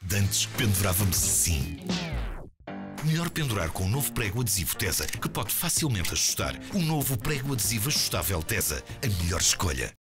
De antes pendurávamos assim. Melhor pendurar com o novo prego adesivo Tesa, que pode facilmente ajustar. O novo prego adesivo ajustável Tesa, a melhor escolha.